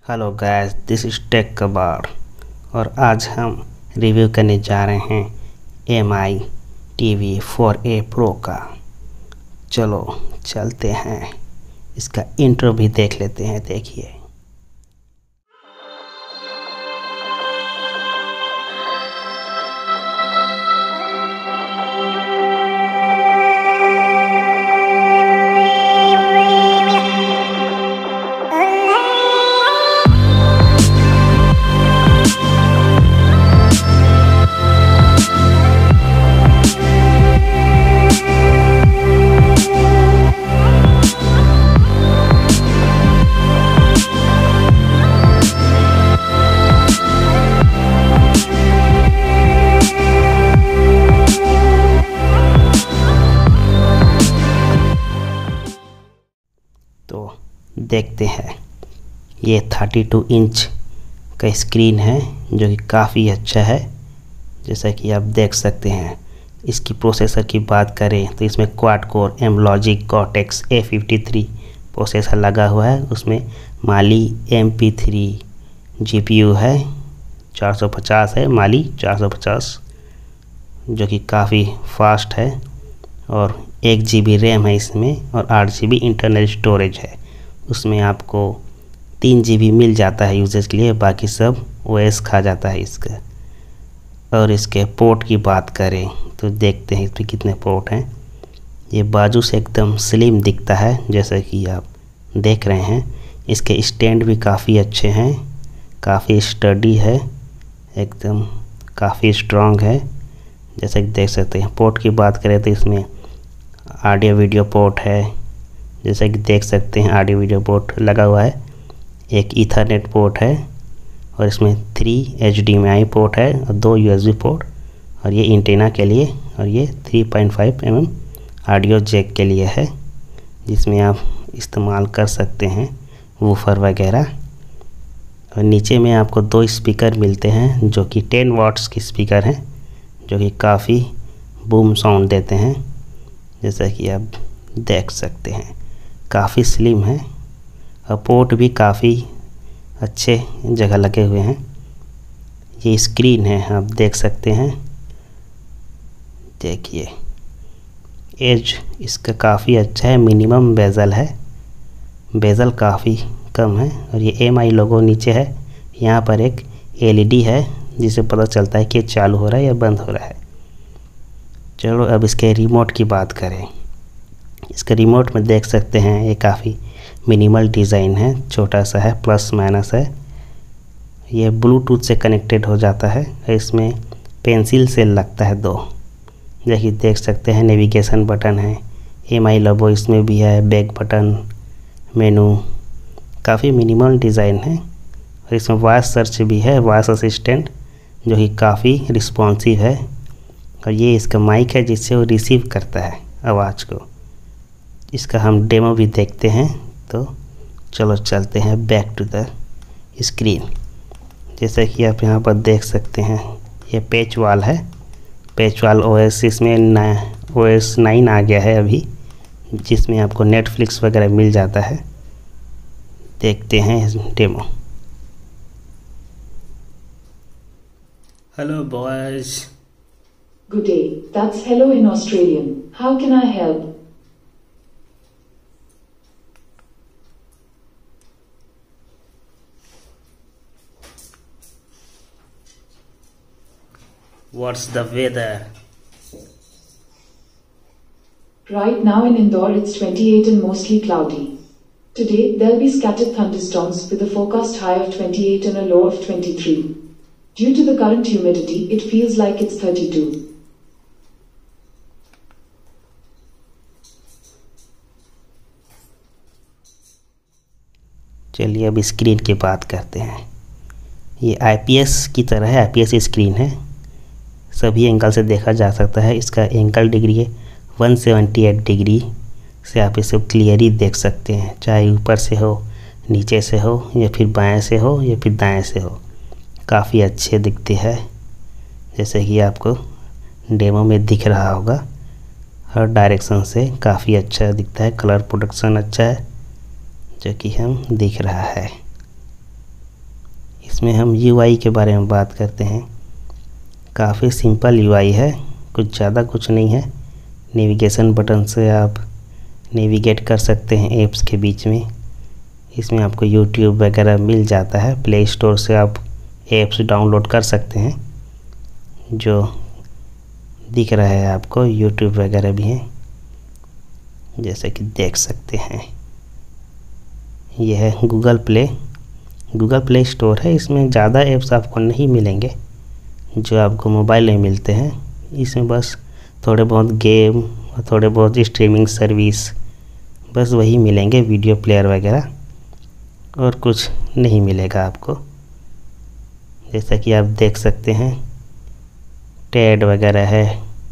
Hello guys, this is tech Kabaad और आज हम रिव्यू करने जा रहे हैं MI TV 4A Pro का। चलो चलते हैं, इसका इंट्रो भी देख लेते हैं। देखिए, तो देखते हैं। ये 32 इंच का स्क्रीन है जो कि काफ़ी अच्छा है, जैसा कि आप देख सकते हैं। इसकी प्रोसेसर की बात करें तो इसमें quad core Amlogic Cortex A53 processor लगा हुआ है। उसमें माली MP3 GPU है, 450 है, माली 450, जो कि काफ़ी फास्ट है। और 1 GB रैम है इसमें और 8 GB इंटरनल स्टोरेज है। उसमें आपको 3 GB मिल जाता है यूजेज के लिए, बाकी सब OS खा जाता है इसका। और इसके पोर्ट की बात करें तो देखते हैं इसमें कितने पोर्ट हैं। ये बाजू से एकदम स्लिम दिखता है, जैसा कि आप देख रहे हैं। इसके स्टैंड भी काफ़ी अच्छे हैं, काफ़ी स्टडी है, एकदम काफ़ी स्ट्रॉन्ग है, जैसा कि देख सकते हैं। पोर्ट की बात करें तो इसमें ऑडियो वीडियो पोर्ट है, जैसा कि देख सकते हैं। ऑडियो वीडियो पोर्ट लगा हुआ है। एक ईथरनेट पोर्ट है और इसमें 3 HDMI पोर्ट है और 2 USB पोर्ट, और ये एंटीना के लिए, और ये 3.5 mm ऑडियो जैक के लिए है, जिसमें आप इस्तेमाल कर सकते हैं वूफर वगैरह। और नीचे में आपको 2 स्पीकर मिलते हैं जो कि 10 वाट्स के स्पीकर हैं, जो कि काफ़ी बूम साउंड देते हैं, जैसा कि आप देख सकते हैं। काफ़ी स्लिम है और पोर्ट भी काफ़ी अच्छे जगह लगे हुए हैं। ये स्क्रीन है, आप देख सकते हैं। देखिए, एज इसका काफ़ी अच्छा है, मिनिमम बेजल है, बेजल काफ़ी कम है। और ये MI लोगो नीचे है। यहाँ पर एक LED है जिससे पता चलता है कि चालू हो रहा है या बंद हो रहा है। चलो अब इसके रिमोट की बात करें। इसके रिमोट में देख सकते हैं ये काफ़ी मिनिमल डिज़ाइन है, छोटा सा है, प्लस माइनस है। ये ब्लूटूथ से कनेक्टेड हो जाता है। इसमें पेंसिल से लगता है 2, जैसे देख सकते हैं। नेविगेशन बटन है, MI लोगो इसमें भी है, बैक बटन, मेनू, काफ़ी मिनिमल डिज़ाइन है। और इसमें वॉइस सर्च भी है, वॉइस असिस्टेंट, जो कि काफ़ी रिस्पॉन्सिव है। और ये इसका माइक है जिससे वो रिसीव करता है आवाज़ को। इसका हम डेमो भी देखते हैं। तो चलो चलते हैं बैक टू द स्क्रीन। जैसा कि आप यहाँ पर देख सकते हैं, ये पैच वाल है, पैच वाल OS इसमें OS 9 आ गया है अभी, जिसमें आपको नेटफ्लिक्स वगैरह मिल जाता है। देखते हैं इस demo. Hello boys. Good day, that's hello in Australian. How can I help? What's the weather? Right now in Indore it's 28 and mostly cloudy. Today there'll be scattered thunderstorms with a forecast high of 28 and a low of 23. Due to the current humidity, it feels like it's 32. चलिए अब screen की बात करते हैं। ये IPS की तरह है, IPS स्क्रीन है, सभी एंगल से देखा जा सकता है। इसका एंगल डिग्री है 178 डिग्री से, आप इसे क्लियरली देख सकते हैं, चाहे ऊपर से हो, नीचे से हो, या फिर बाएं से हो, या फिर दाएं से हो। काफ़ी अच्छे दिखते हैं, जैसे कि आपको डेमो में दिख रहा होगा। हर डायरेक्शन से काफ़ी अच्छा दिखता है, कलर प्रोडक्शन अच्छा है, जो कि हम दिख रहा है। इसमें हम यूआई के बारे में बात करते हैं। काफ़ी सिंपल यूआई है, कुछ ज़्यादा कुछ नहीं है। नेविगेशन बटन से आप नेविगेट कर सकते हैं ऐप्स के बीच में। इसमें आपको यूट्यूब वगैरह मिल जाता है। प्ले स्टोर से आप ऐप्स डाउनलोड कर सकते हैं। जो दिख रहा है आपको यूट्यूब वगैरह भी है, जैसे कि देख सकते हैं। यह है गूगल प्ले स्टोर है। इसमें ज़्यादा ऐप्स आपको नहीं मिलेंगे जो आपको मोबाइल में मिलते हैं। इसमें बस थोड़े बहुत गेम और थोड़े बहुत स्ट्रीमिंग सर्विस, बस वही मिलेंगे, वीडियो प्लेयर वगैरह, और कुछ नहीं मिलेगा आपको। जैसा कि आप देख सकते हैं टेड वगैरह है,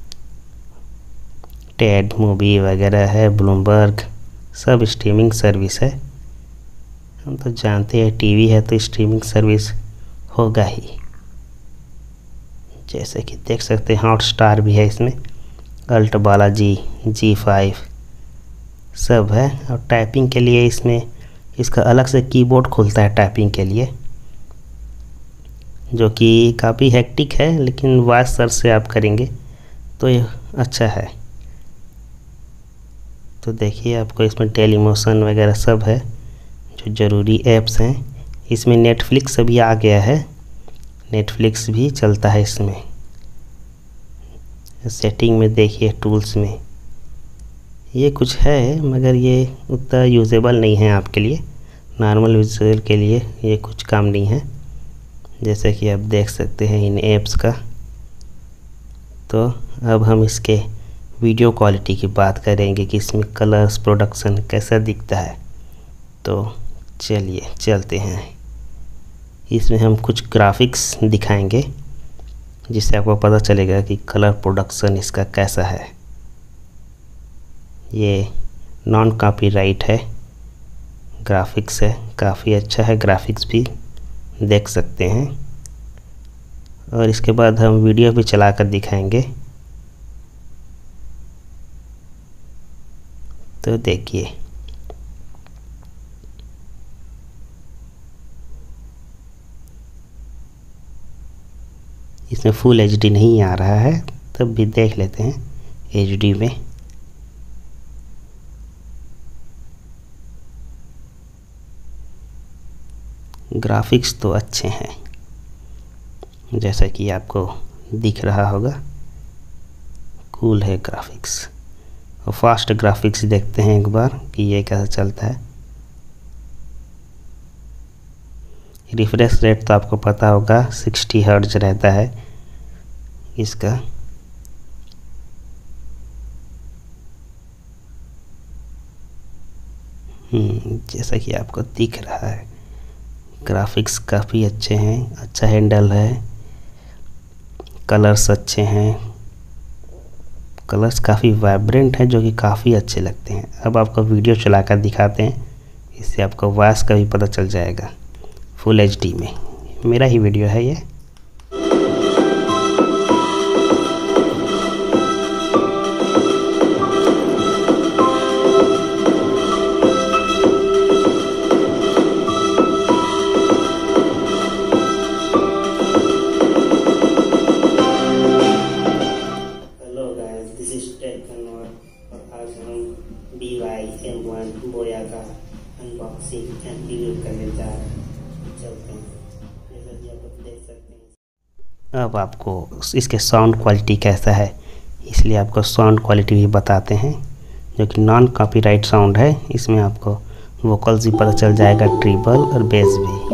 टेड मूवी वगैरह है, ब्लूमबर्ग, सब स्ट्रीमिंग सर्विस है। हम तो जानते हैं टीवी है तो स्ट्रीमिंग सर्विस होगा ही। जैसे कि देख सकते हैं हॉटस्टार भी है इसमें, अल्ट बालाजी, G5 सब है। और टाइपिंग के लिए इसमें इसका अलग से कीबोर्ड खुलता है टाइपिंग के लिए, जो कि काफ़ी हेक्टिक है, लेकिन वॉइस सर्च से आप करेंगे तो ये अच्छा है। तो देखिए आपको इसमें टेलीमोशन वगैरह सब है, जो ज़रूरी ऐप्स हैं। इसमें नेटफ्लिक्स भी आ गया है, नेटफ्लिक्स भी चलता है इसमें। सेटिंग में देखिए, टूल्स में ये कुछ है, मगर ये उतना यूजेबल नहीं है आपके लिए। नॉर्मल यूजर के लिए ये कुछ काम नहीं है, जैसे कि आप देख सकते हैं इन ऐप्स का। तो अब हम इसके वीडियो क्वालिटी की बात करेंगे कि इसमें कलर्स, प्रोडक्शन कैसा दिखता है। तो चलिए चलते हैं। इसमें हम कुछ ग्राफिक्स दिखाएंगे, जिससे आपको पता चलेगा कि कलर प्रोडक्शन इसका कैसा है। ये नॉन कॉपीराइट है, ग्राफिक्स है, काफ़ी अच्छा है, ग्राफिक्स भी देख सकते हैं। और इसके बाद हम वीडियो भी चलाकर दिखाएंगे। तो देखिए इसमें फुल HD नहीं आ रहा है, तब भी देख लेते हैं HD में। ग्राफिक्स तो अच्छे हैं, जैसा कि आपको दिख रहा होगा, कूल है ग्राफिक्स। और फास्ट ग्राफिक्स देखते हैं एक बार कि ये कैसा चलता है। रिफ्रेश रेट तो आपको पता होगा 60 हर्ट्ज रहता है इसका। जैसा कि आपको दिख रहा है, ग्राफिक्स काफ़ी अच्छे हैं, अच्छा हैंडल है, कलर्स अच्छे हैं, कलर्स काफ़ी वाइब्रेंट हैं, जो कि काफ़ी अच्छे लगते हैं। अब आपको वीडियो चलाकर दिखाते हैं, इससे आपको वॉइस का भी पता चल जाएगा फुल HD में। मेरा ही वीडियो है ये। BY-M1 बोया का अनबॉक्सिंग एंड रिव्यू करने जा रहे हैं। चलते हैं, जैसा कि आप देख सकते हैं। अब आपको इसके साउंड क्वालिटी कैसा है, इसलिए आपको साउंड क्वालिटी भी बताते हैं, जो कि नॉन कॉपीराइट साउंड है। इसमें आपको वोकल्स भी पता चल जाएगा, ट्रिबल और बेस भी।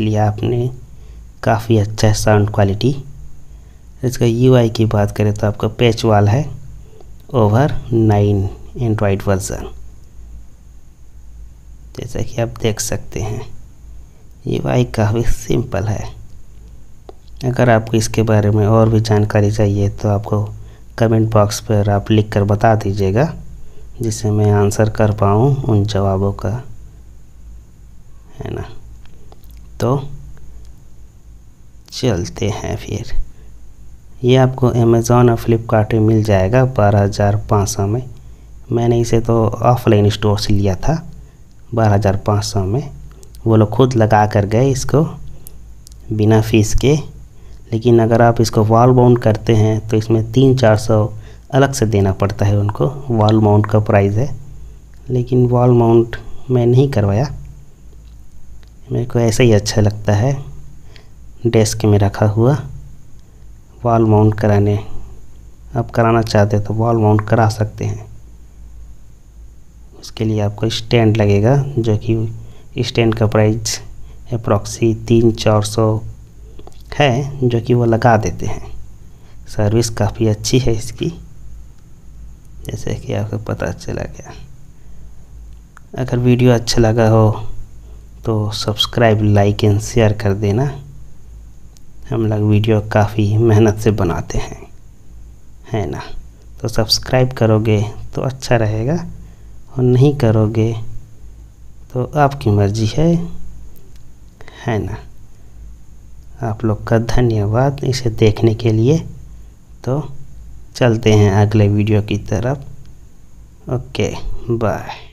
लिया आपने, काफ़ी अच्छा है साउंड क्वालिटी। इसका UI की बात करें तो आपका पैच वाल है ओवर 9 एंड्रॉयड वर्जन, जैसा कि आप देख सकते हैं। UI काफ़ी सिंपल है। अगर आपको इसके बारे में और भी जानकारी चाहिए तो आपको कमेंट बॉक्स पर आप लिख कर बता दीजिएगा, जिससे मैं आंसर कर पाऊँ उन जवाबों का, है ना। तो चलते हैं फिर। ये आपको अमेज़ॉन और फ्लिपकार्ट में मिल जाएगा 12,500 में। मैंने इसे तो ऑफलाइन स्टोर से लिया था 12,500 में। वो लोग खुद लगा कर गए इसको बिना फीस के। लेकिन अगर आप इसको वॉल माउंट करते हैं तो इसमें 300-400 अलग से देना पड़ता है उनको। वॉल माउंट का प्राइस है, लेकिन वॉल माउंट मैं नहीं करवाया, मेरे को ऐसा ही अच्छा लगता है डेस्क में रखा हुआ। वॉल माउंट कराने आप कराना चाहते हैं तो वॉल माउंट करा सकते हैं। उसके लिए आपको स्टैंड लगेगा, जो कि स्टैंड का प्राइस अप्रॉक्सी 300-400 है, जो कि वो लगा देते हैं। सर्विस काफ़ी अच्छी है इसकी, जैसे कि आपको पता चला गया। अगर वीडियो अच्छा लगा हो तो सब्सक्राइब, लाइक एंड शेयर कर देना। हम लोग वीडियो काफ़ी मेहनत से बनाते हैं, है ना। तो सब्सक्राइब करोगे तो अच्छा रहेगा, और नहीं करोगे तो आपकी मर्ज़ी है ना। आप लोग का धन्यवाद इसे देखने के लिए। तो चलते हैं अगले वीडियो की तरफ। Okay, bye.